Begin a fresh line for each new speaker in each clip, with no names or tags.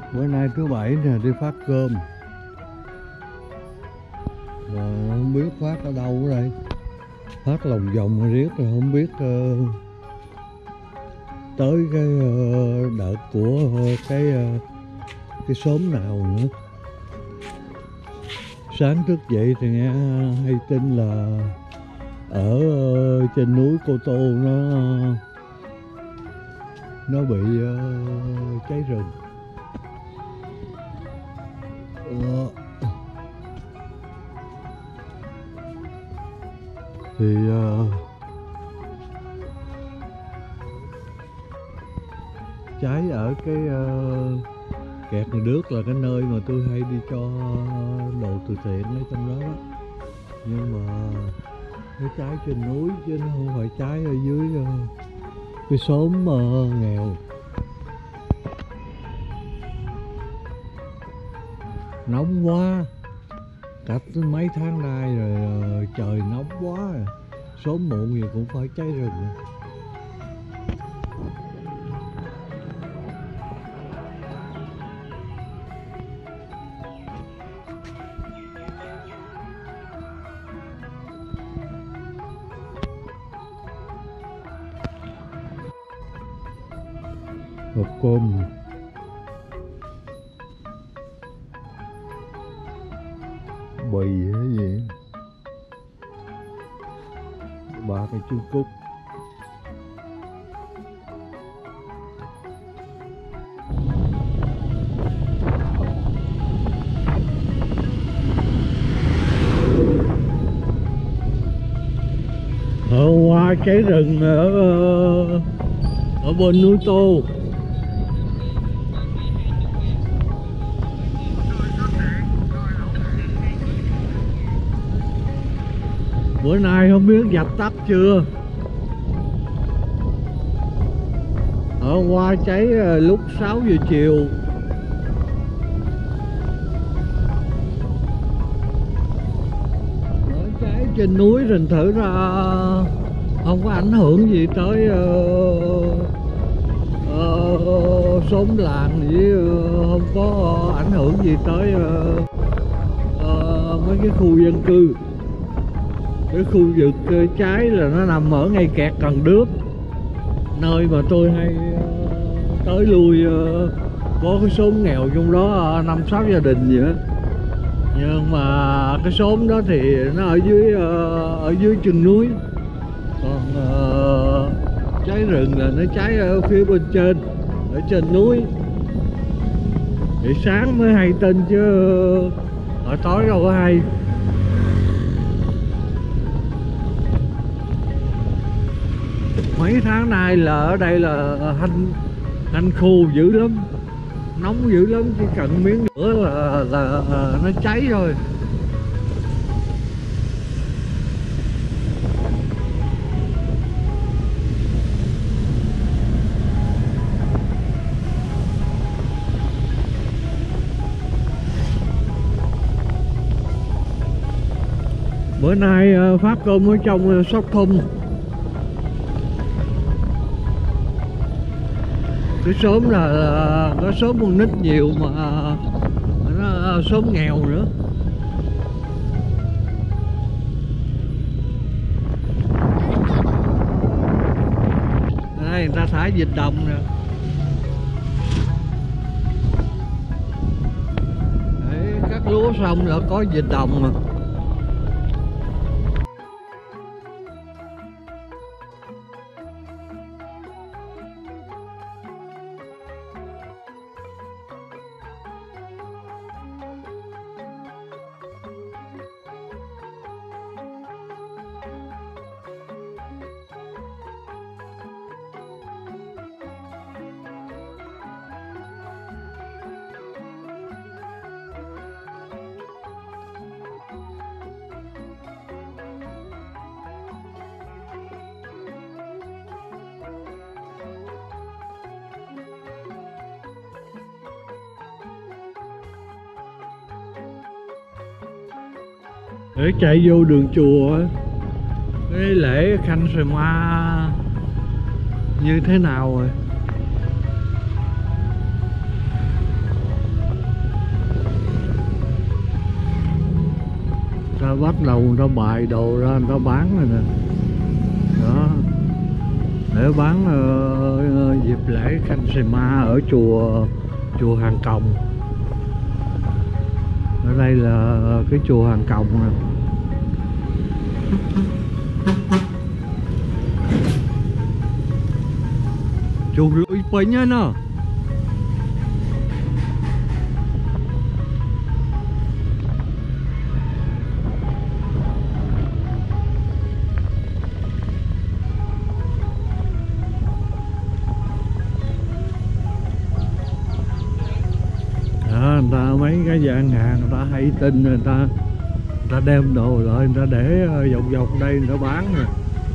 Bữa nay thứ bảy nè, đi phát cơm mà không biết phát ở đâu ở đây. Phát lòng vòng rồi riết rồi không biết tới cái đợt của cái xóm nào nữa. Sáng thức dậy thì nghe hay tin là ở trên núi Cô Tô nó bị cháy rừng. Thì cháy ở cái kẹt người Đức là cái nơi mà tôi hay đi cho đồ từ thiện ở trong đó đó. Nhưng mà nó cháy trên núi chứ nó không phải cháy ở dưới cái xóm nghèo. Nóng quá, cách mấy tháng nay rồi, trời nóng quá rồi. Sớm muộn gì cũng phải cháy rừng. Hộp cơm bì hay gì, 3 cái trứng cút. Hoa cháy rừng ở bên núi Tô. Bữa nay không biết dập tắt chưa. Ở hoa cháy lúc 6 giờ chiều. Ở cháy trên núi thành thử ra không có ảnh hưởng gì tới xóm làng gì, không có ảnh hưởng gì tới mấy cái khu dân cư. Cái khu vực cháy là nó nằm ở ngay kẹt Cần Đước, nơi mà tôi hay tới lui, có cái xóm nghèo trong đó 5-6 gia đình vậy đó. Nhưng mà cái xóm đó thì nó ở dưới chân núi, còn cháy rừng là nó cháy ở phía bên trên, ở trên núi. Thì sáng mới hay tin chứ hồi tối đâu có hay. Mấy tháng nay là ở đây là hanh khô dữ lắm, nóng dữ lắm, chỉ cần miếng nữa là nó cháy rồi. Bữa nay phát cơm ở trong Sóc Thung. Cái xóm là có xóm con nít nhiều mà nó xóm nghèo nữa. Đây người ta thả vịt đồng nè. Đấy, cắt lúa xong là có vịt đồng mà. Để chạy vô đường chùa cái lễ Khanh Sờ Ma như thế nào rồi. bắt đầu người ta bài đồ ra người ta bán rồi nè. Đó, để bán dịp lễ Khanh Xì Ma ở chùa Hàng Còng. Ở đây là cái chùa Hàng Còng nè. Chùa Lụi Pính á nó. Người ta mấy cái gian hàng người ta hay tin, người ta đem đồ lại người ta để dọc dọc đây người ta bán rồi.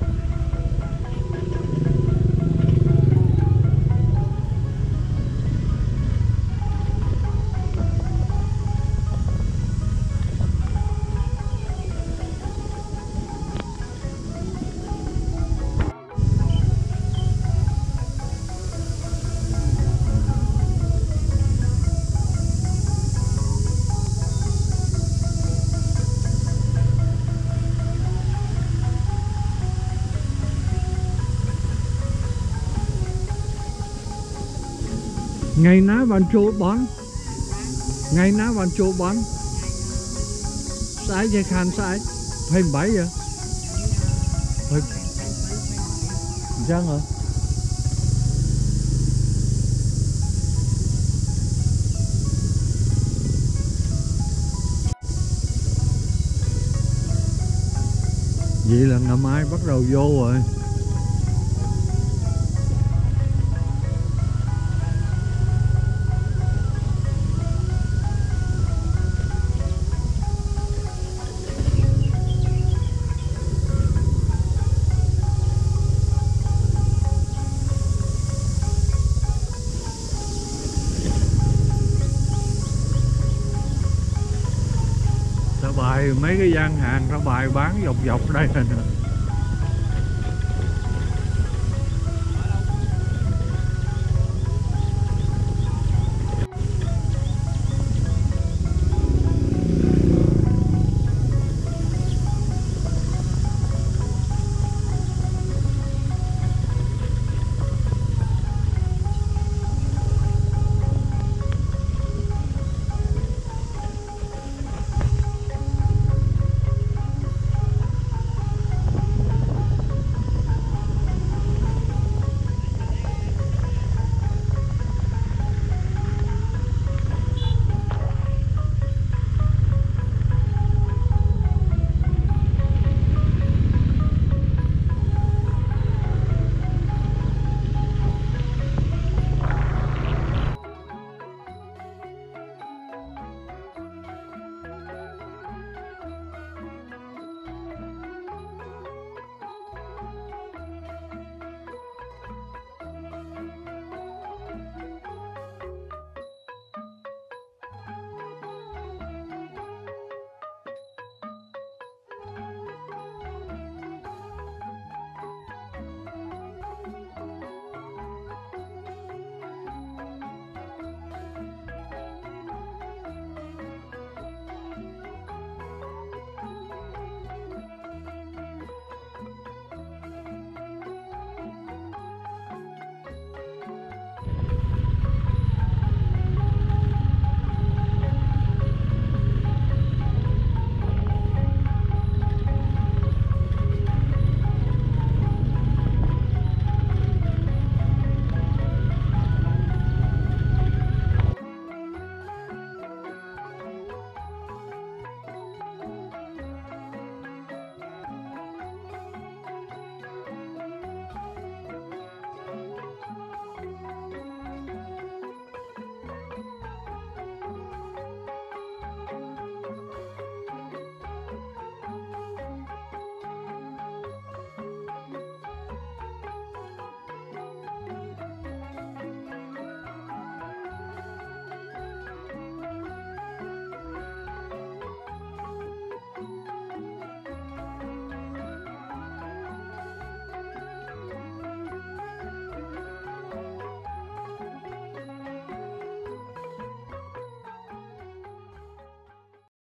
Ngày ná bạn chỗ bán, ngày ná bạn chỗ bán sai dây khan sai phải bảy vậy phải chăng hả? Vậy là ngày mai bắt đầu vô rồi. Bài mấy cái gian hàng ra bài bán dọc dọc đây nè.